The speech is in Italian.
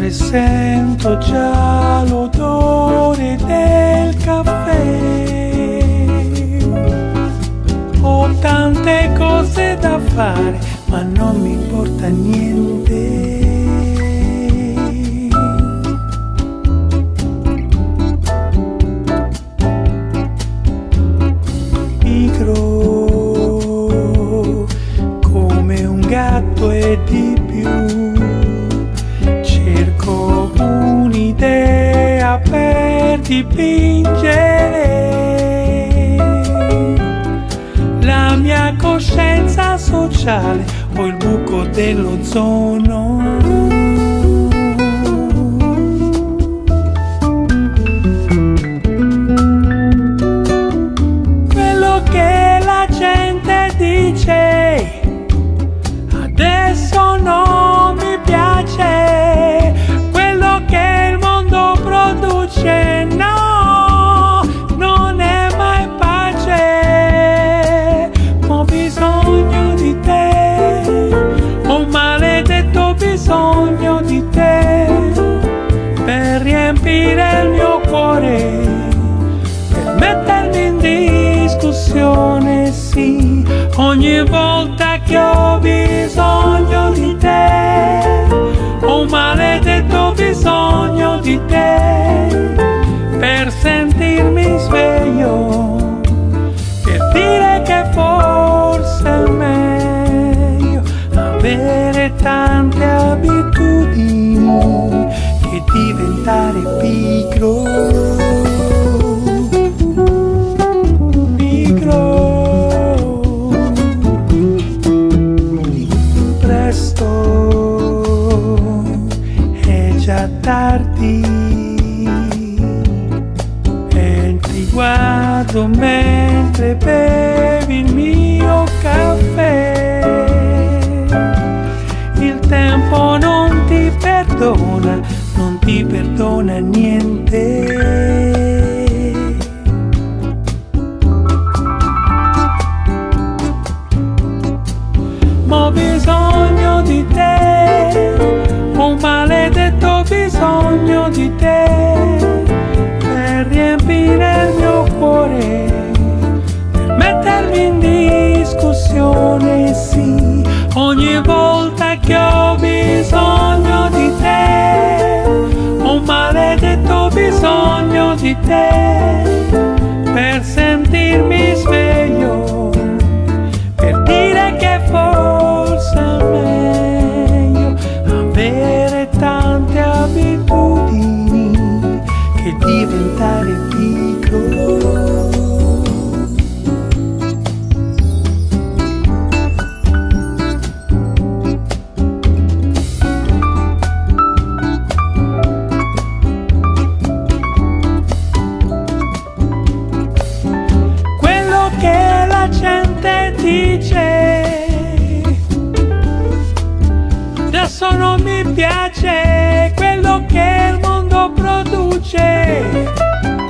Presento già l'odore del caffè. Ho tante cose da fare, ma non mi importa niente. Pigro come un gatto e di più. Cerco un'idea per dipingere la mia coscienza sociale o il buco dell'ozono. Quello che la gente dice adesso non mi piace, quello che il mondo produce no, non è mai pace. Ho bisogno di te, ho un maledetto bisogno di te, per riempire il mio cuore, per mettermi in discussione, sì, ogni volta che ho bisogno di te, ho un maledetto bisogno di te, per sentirmi sveglio, per dire che forse è meglio avere tante abitudini che diventare pigro. Tardi e ti guardo mentre bevi il mio caffè. Il tempo non ti perdona niente. Ma ho bisogno di te, ho un maledetto bisogno di te, per riempire il mio cuore, per mettermi in discussione, sì, ogni volta che ho bisogno di te, ho un maledetto bisogno di te, per sentirmi sveglio, per dire che forse è meglio avere tante abitudini che diventare pigro. Quello che la gente dice adesso non mi piace, quello che il mondo produce